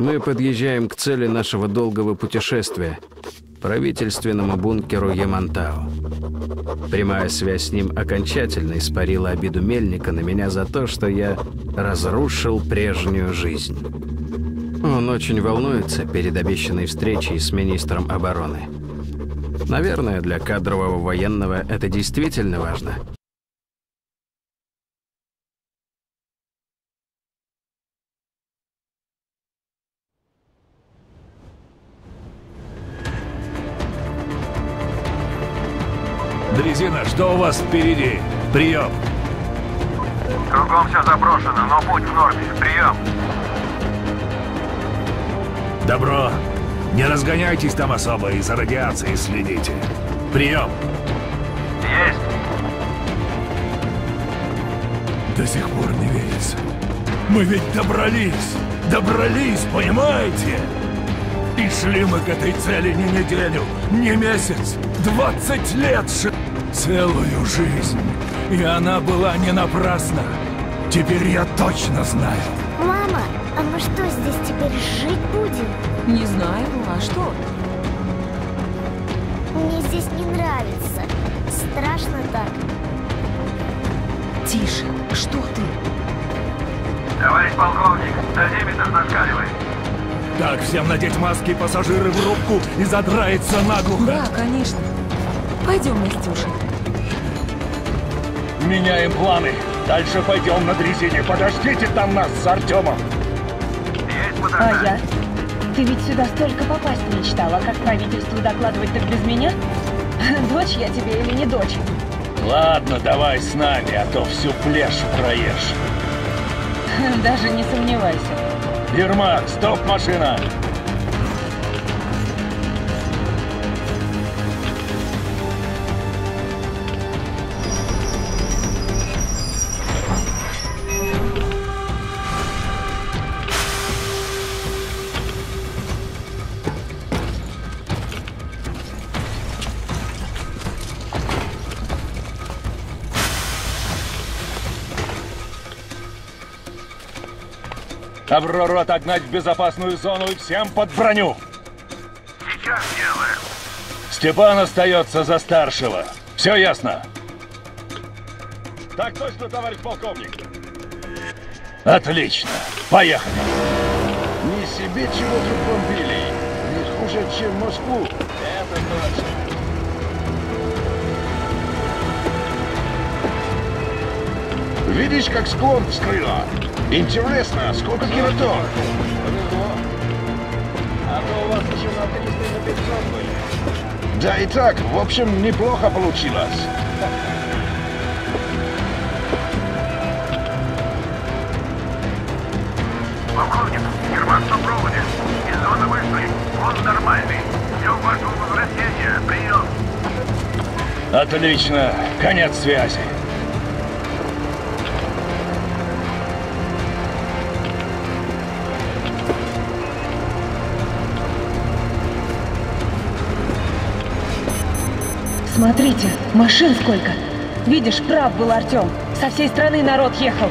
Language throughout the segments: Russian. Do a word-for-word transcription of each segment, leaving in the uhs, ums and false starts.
Мы подъезжаем к цели нашего долгого путешествия – правительственному бункеру Ямантау. Прямая связь с ним окончательно испарила обиду Мельника на меня за то, что я разрушил прежнюю жизнь. Он очень волнуется перед обещанной встречей с министром обороны. Наверное, для кадрового военного это действительно важно. Дрезина, что у вас впереди? Прием. Кругом все заброшено, но путь в норме. Прием. Добро. Не разгоняйтесь там особо, и за радиацией следите. Прием. Есть. До сих пор не верится. Мы ведь добрались. Добрались, понимаете? И шли мы к этой цели не неделю, не месяц, двадцать лет шли. Целую жизнь. И она была не напрасна. Теперь я точно знаю. Мама, а мы что, здесь теперь жить будем? Не знаю, а что? Мне здесь не нравится. Страшно так. Тише, что ты? Товарищ полковник, дозиметр зашкаливает. Так, всем надеть маски, пассажиры в рубку и задраиться наглухо. Да, конечно. Пойдем, Настюша. Меняем планы. Дальше пойдем на дрезине. Подождите там нас с Артемом. Есть подождать. А я? Ты ведь сюда столько попасть мечтала, как правительству докладывать так без меня? Дочь я тебе или не дочь? Ладно, давай с нами, а то всю пляж проешь. Даже не сомневайся. Ермак, стоп, машина! Аврору отогнать в безопасную зону и всем под броню! Сейчас делаем. Степан остается за старшего. Все ясно? Так точно, товарищ полковник. Отлично. Поехали. Не себе чего тут бомбили. Не хуже, чем Москву. Это точно. Видишь, как склон вскрыла? Интересно, сколько килотон? А то у вас еще на триста и на пятьсот были. Да и так, в общем, неплохо получилось. Полковник, Ермак на проводе. Из зоны вышли. Он нормальный. Ждем вашего возвращения. Прием. Отлично. Конец связи. Смотрите, машин сколько. Видишь, прав был Артем. Со всей страны народ ехал.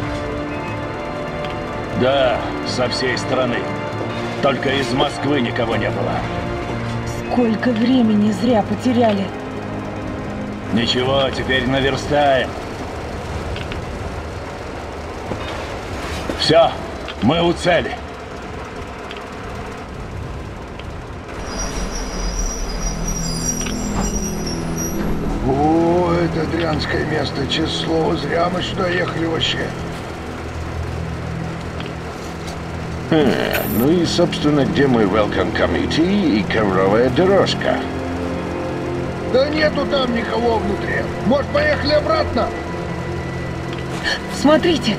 Да, со всей страны. Только из Москвы никого не было. Сколько времени зря потеряли. Ничего, теперь наверстаем. Все, мы у цели. О, это дрянское место, честное слово, зря мы сюда ехали вообще. А, ну и, собственно, где мой welcome committee и ковровая дорожка? Да нету там никого внутри. Может, поехали обратно? Смотрите.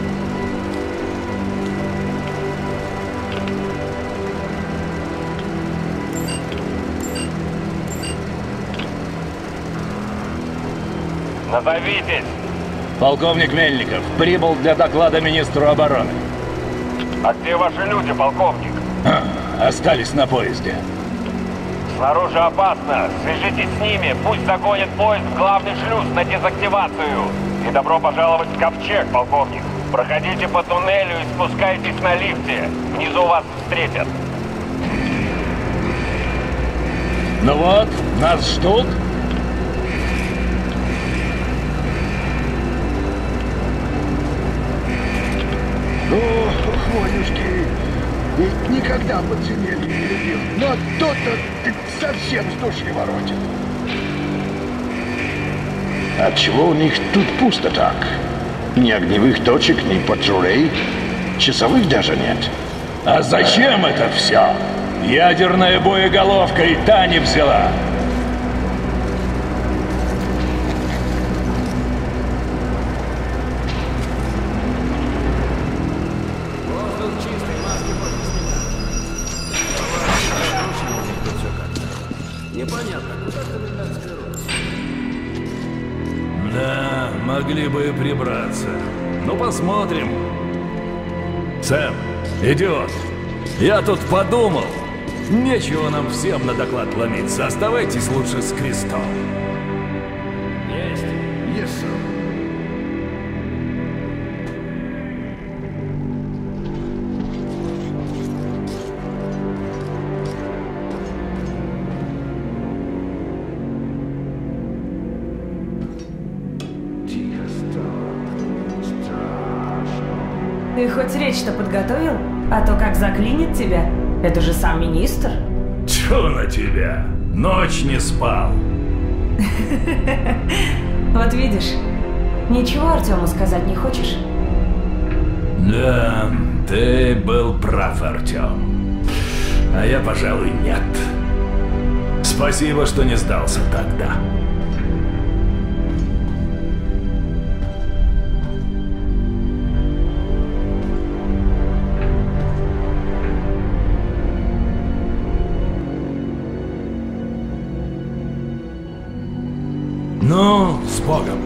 Назовитесь. Полковник Мельников прибыл для доклада министру обороны. А где ваши люди, полковник? А, остались на поезде. Снаружи опасно. Свяжитесь с ними. Пусть загонят поезд в главный шлюз на дезактивацию. И добро пожаловать в Ковчег, полковник. Проходите по туннелю и спускайтесь на лифте. Внизу вас встретят. Ну вот, нас ждут. О, хвонюшки, ведь никогда подземелье не любил. Но тут-то совсем с души воротит. Отчего у них тут пусто так? Ни огневых точек, ни патрулей, часовых даже нет. А зачем это все? Ядерная боеголовка и та не взяла. Да, могли бы и прибраться. Ну, посмотрим. Сэм, идиот, я тут подумал. Нечего нам всем на доклад ломиться. Оставайтесь лучше с Крестом. Есть. Yes, sir. Ты хоть речь-то подготовил? А то как заклинит тебя. Это же сам министр. Тьфу на тебя. Ночь не спал. Вот видишь, ничего Артему сказать не хочешь? Да, ты был прав, Артем. А я, пожалуй, нет. Спасибо, что не сдался тогда. Ну, с Богом.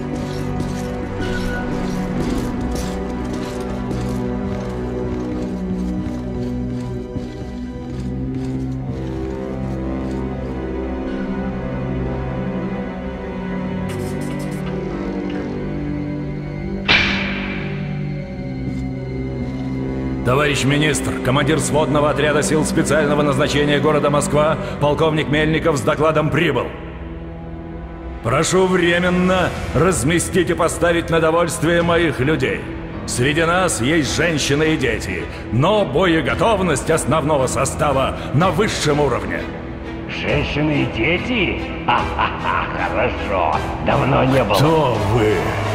Товарищ министр, командир сводного отряда сил специального назначения города Москва, полковник Мельников с докладом прибыл. Прошу временно разместить и поставить на довольствие моих людей. Среди нас есть женщины и дети, но боеготовность основного состава на высшем уровне. Женщины и дети? Ха-ха-ха, хорошо. Давно не было. Кто вы?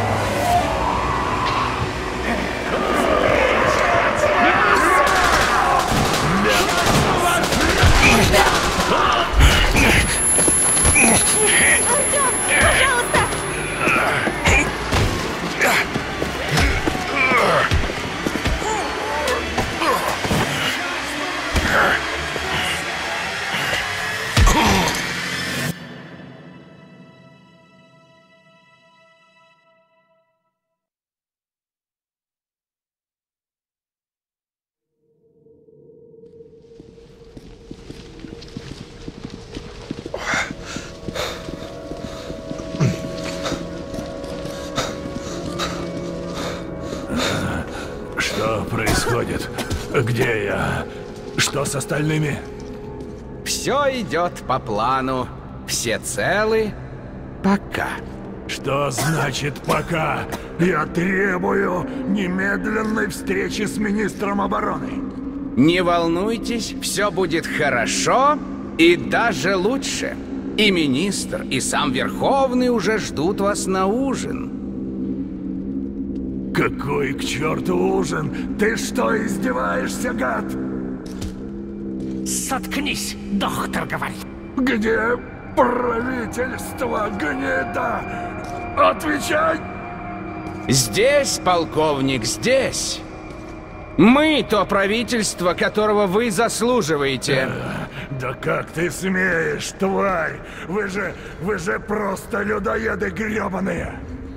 Что происходит? Где я? Что с остальными? Все идет по плану. Все целы. Пока. Что значит пока? Я требую немедленной встречи с министром обороны. Не волнуйтесь, все будет хорошо и даже лучше. И министр, и сам Верховный уже ждут вас на ужин. Какой к черту ужин? Ты что, издеваешься, гад? Соткнись, доктор говорит. Где правительство, гнида? Отвечай! Здесь, полковник, здесь. Мы то правительство, которого вы заслуживаете. Да как ты смеешь, тварь? Вы же, вы же просто людоеды гребаные!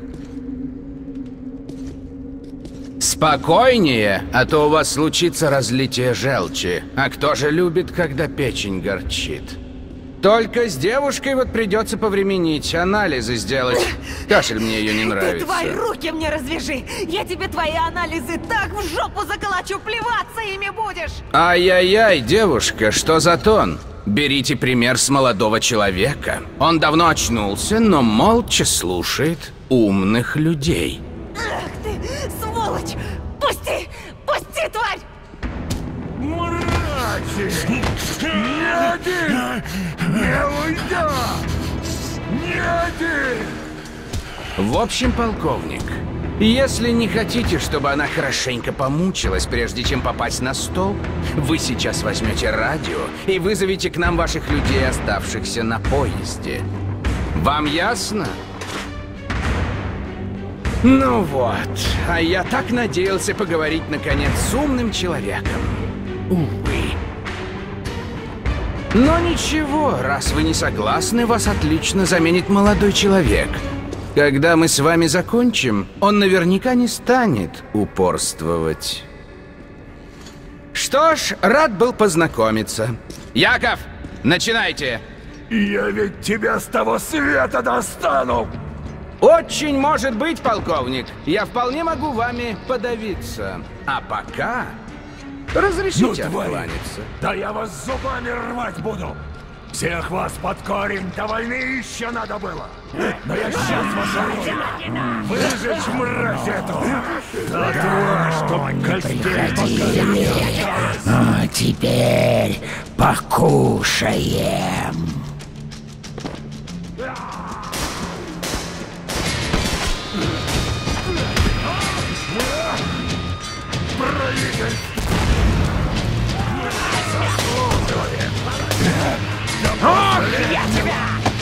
Спокойнее, а то у вас случится разлитие желчи. А кто же любит, когда печень горчит? Только с девушкой вот придется повременить, анализы сделать. Кашель мне ее не нравится. Ты твои руки мне развяжи! Я тебе твои анализы так в жопу заколочу, плеваться ими будешь! Ай-яй-яй, девушка, что за тон? Берите пример с молодого человека. Он давно очнулся, но молча слушает умных людей. Ах ты, сволочь! Пусти! Пусти, тварь! Мрази! Ни один не уйдет! Ни один! В общем, полковник, если не хотите, чтобы она хорошенько помучилась, прежде чем попасть на стол, вы сейчас возьмете радио и вызовете к нам ваших людей, оставшихся на поезде. Вам ясно? Ну вот, а я так надеялся поговорить наконец с умным человеком. Увы. Но ничего, раз вы не согласны, вас отлично заменит молодой человек. Когда мы с вами закончим, он наверняка не станет упорствовать. Что ж, рад был познакомиться. Яков, начинайте! Я ведь тебя с того света достану! Очень может быть, полковник. Я вполне могу вами подавиться. А пока... Разрешите ну, откланяться. Да я вас зубами рвать буду! Всех вас под корень до войны еще надо было! Но я сейчас вас оружие! Выжечь мразь эту! Да тварь, чтоб костей покорить! А теперь покушаем! Правитель! Ох, я тебя!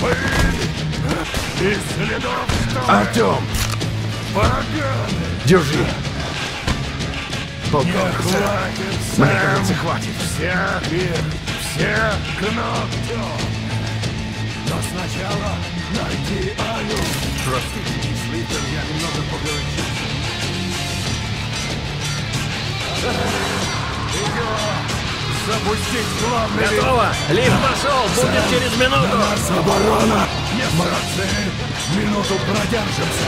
И следов что? Артем! Поганый! Держи! Не хватит, Мне Сэм! кажется, хватит. Всех их! Всех к ногтю! Но сначала найди Аню! Простите, Слитер, я немного погорячился. Запустить главный лифт! Готово! Лифт пошел! Будет через минуту! На нас оборона! Молодцы! Минуту продержимся!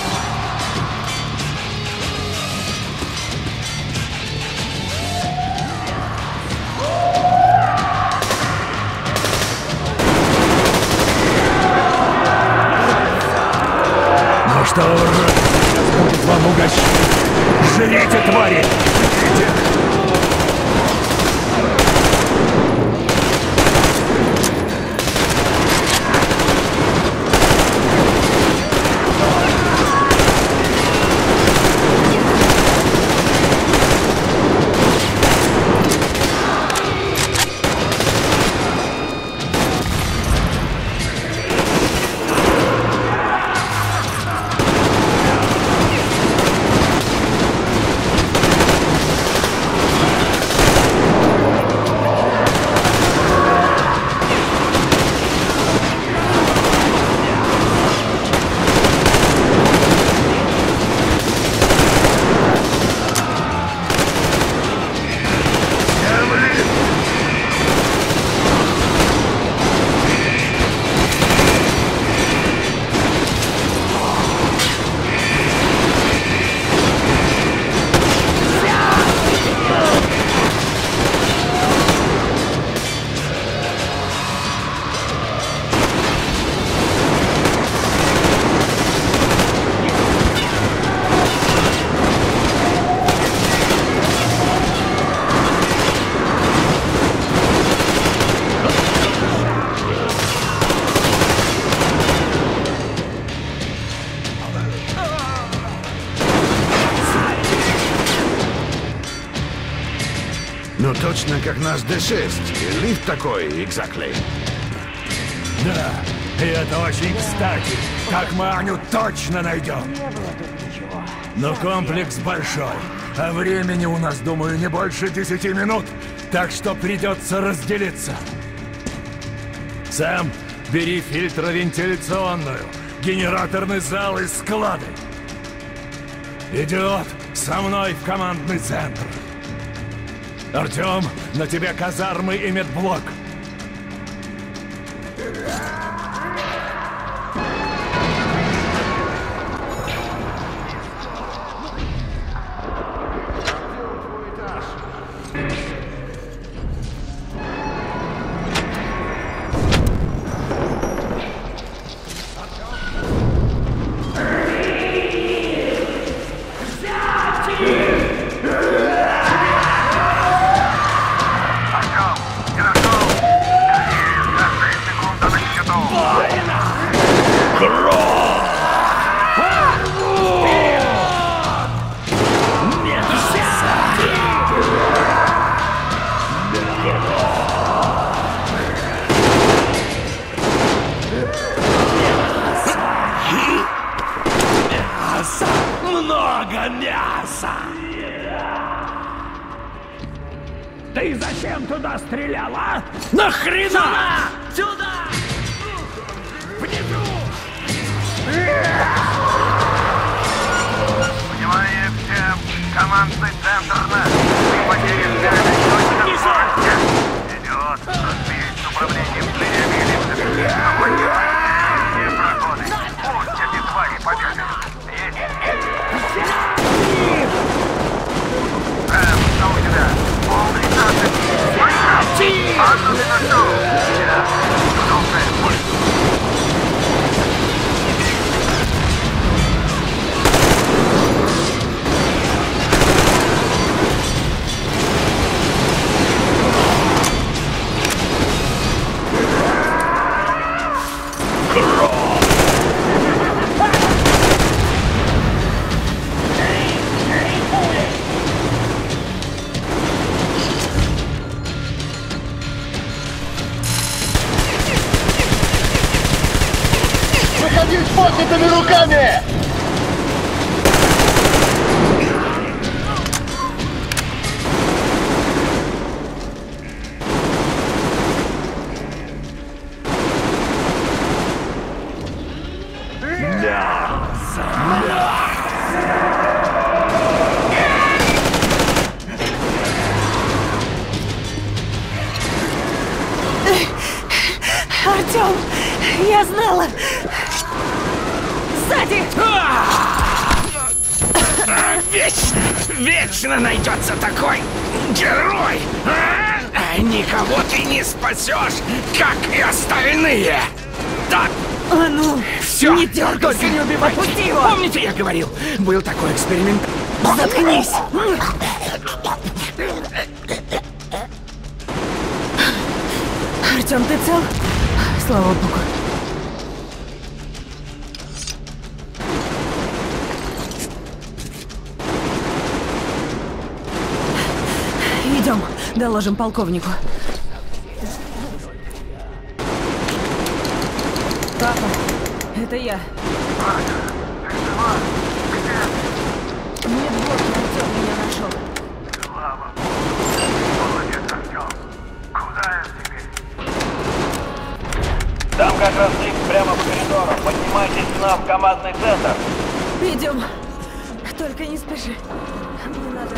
Ну что, ура! Сейчас будет вам угощение! Жрите, твари! Жрите! Ну точно как наш Д шесть. Лифт такой, exactly. Да, и это очень кстати. Так мы Аню точно найдем. Но комплекс большой, а времени у нас, думаю, не больше десяти минут, так что придется разделиться. Сэм, бери фильтровентиляционную, генераторный зал и склады. Идиот, со мной в командный центр. Артем, на тебе казармы и медблок. Много мяса! Ты зачем туда стрелял, а? Нахрена? Сюда! Сюда! Внизу! Внимание всем! Командный центр наш! Мы потеряли связь точно в городе! Идет! Разберись с управлением зверями и лифтами! Огонь! Все проходы! Пусть эти твари побегают! Эм, что у тебя? Полный засыпь! Прекрати! Анну ты нашел! Я! Продолжай пульс! Выходи с поднятыми руками! Артем, я знала! Сзади! Вечно, вечно найдется такой герой! А? Никого ты не спасешь, как и остальные! Так, А ну, все, не дергайся! только не убивай! Отпусти его! Помните, я говорил, был такой эксперимент? Заткнись! Артем, ты цел? Слава богу. Идем, доложим полковнику. Папа, это я. Аня, ты жива? Где? Нет, вот Артем меня нашел. Слава Богу! Молодец, Артем! Куда я теперь? Там как раз лифт прямо по коридору. Поднимайтесь к нам в командный центр. Идем. Только не спеши. Мне надо...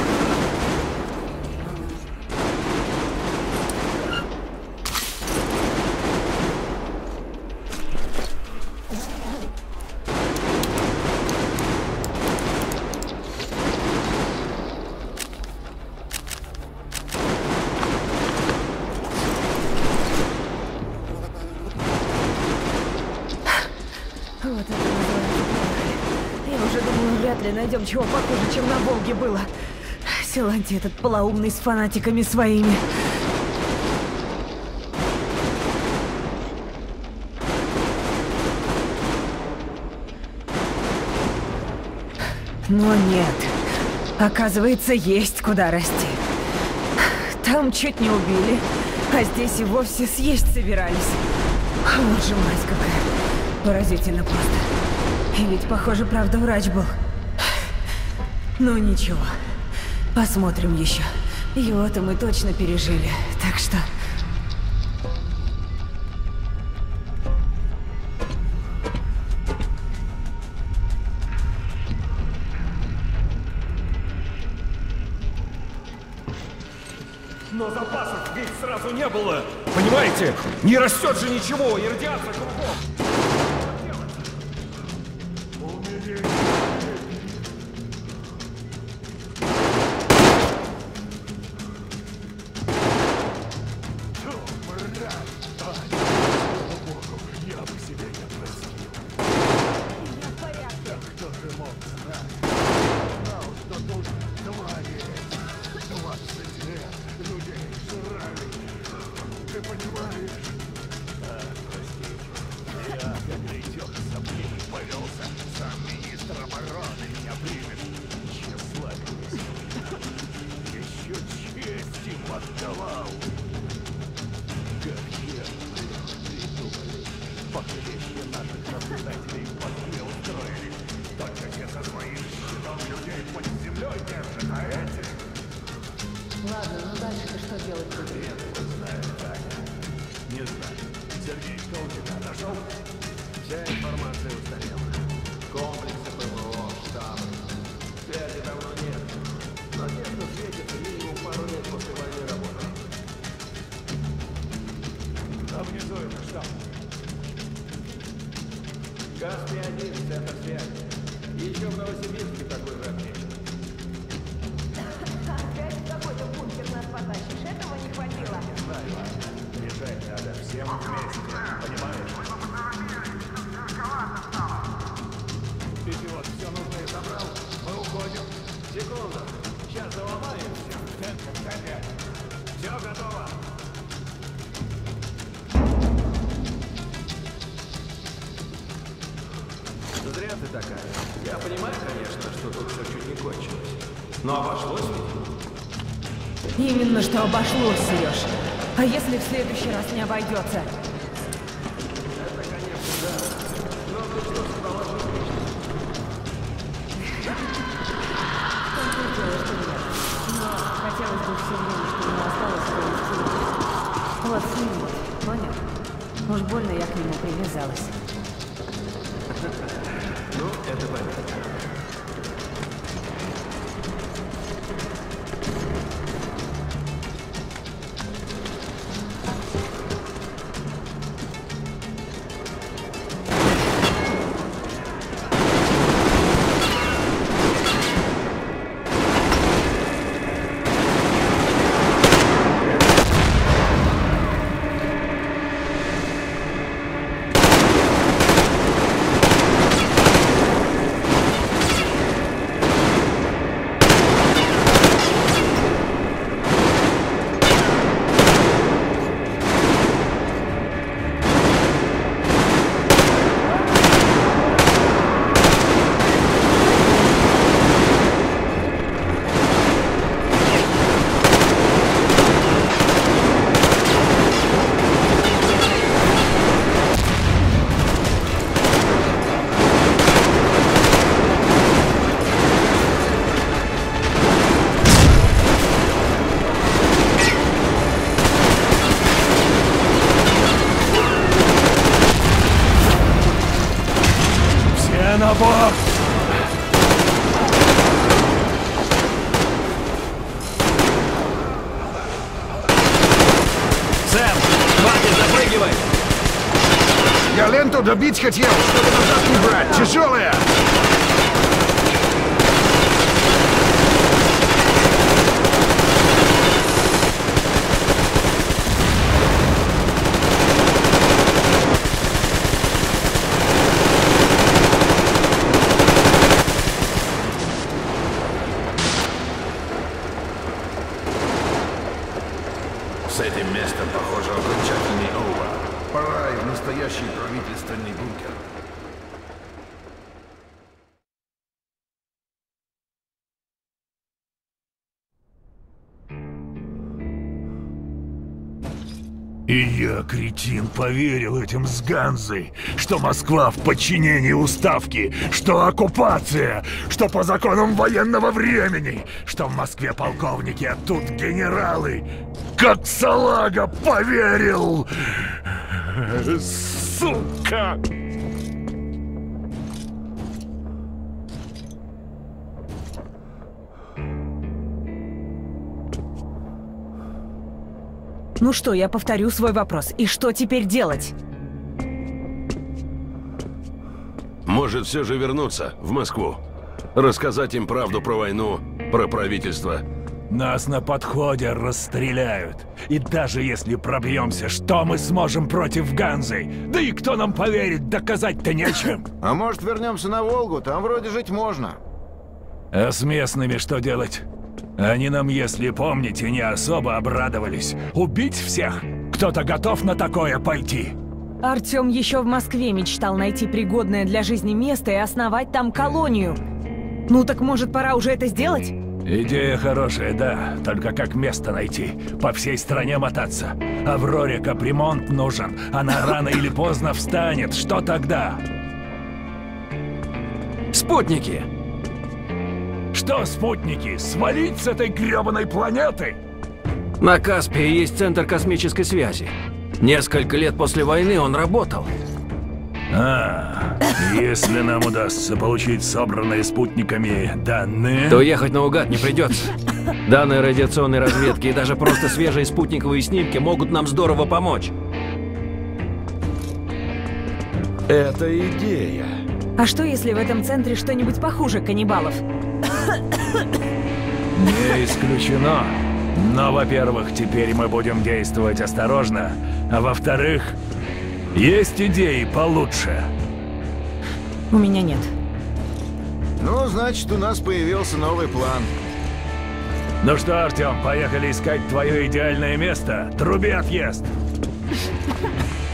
Вот это называется плохо. Я уже думала, вряд ли найдем чего похуже, чем на Волге было. Силантий этот полоумный с фанатиками своими. Но нет. Оказывается, есть куда расти. Там чуть не убили, а здесь и вовсе съесть собирались. Вот же мать какая. Поразительно просто. И ведь, похоже, правда, врач был. Ну ничего. Посмотрим еще. Его-то мы точно пережили. Так что... Но запасов ведь сразу не было. Понимаете? Не растет же ничего, и радиация кругом. Ладно, ну дальше-то что делать будем? Не знаю. Сергей, что у тебя? Нашел? Вся информация устарела. Комплексы ПВО, штабы. Связи давно нет. Но тесно светится минимум пару лет после войны работы. А внизу это штаб. Каспий один, центр связи. Еще в Новосибирске такой же отмечен. Опять какой-то бункер нас потащишь, этого не хватило. Знаю, решать надо всем вместе, понимаешь? Идиот, все нужное собрал, мы уходим. Секунду, сейчас заломаем все. Все готово. Зря ты такая. Я понимаю, конечно, что тут все чуть не кончилось. Но обошлось ведь? Именно что обошлось, Сереж. А если в следующий раз не обойдется? Это, конечно, да. Но ты просто положишь. Что ты делаешь, что нет? Но хотелось бы все время, что не осталось, провести. Вот с ним вот, понял? Уж больно я к нему привязалась. Ну, это понятно. На борт! Сэм, хватит, запрыгивай! Я ленту добить хотел, чтобы назад не брать. Тяжелая! С этим местом, похоже, окончательный овер. Пора и в настоящий правительственный бункер. И я, кретин, поверил этим с Ганзой, что Москва в подчинении уставки, что оккупация, что по законам военного времени, что в Москве полковники, а тут генералы. Как салага поверил! Сука! Ну что, я повторю свой вопрос. И что теперь делать? Может, все же вернуться в Москву? Рассказать им правду про войну, про правительство? Нас на подходе расстреляют. И даже если пробьемся, что мы сможем против Ганзы? Да и кто нам поверит, доказать-то нечем. А может, вернемся на Волгу? Там вроде жить можно. А с местными что делать? Они нам, если помните, не особо обрадовались. Убить всех? Кто-то готов на такое пойти? Артём еще в Москве мечтал найти пригодное для жизни место и основать там колонию. Ну так может, пора уже это сделать? Идея хорошая, да. Только как место найти? По всей стране мотаться. Авроре капремонт нужен. Она рано или поздно встанет. Что тогда? Спутники! Что спутники? Свалить с этой грёбаной планеты? На Каспии есть центр космической связи. Несколько лет после войны он работал. А, если нам удастся получить собранные спутниками данные... То ехать наугад не придется. Данные радиационной разведки и даже просто свежие спутниковые снимки могут нам здорово помочь. Это идея. А что, если в этом центре что-нибудь похуже каннибалов? Не исключено. Но, во-первых, теперь мы будем действовать осторожно. А во-вторых, есть идеи получше. У меня нет. Ну, значит, у нас появился новый план. Ну что, Артём, поехали искать твое идеальное место. Труби отъезд.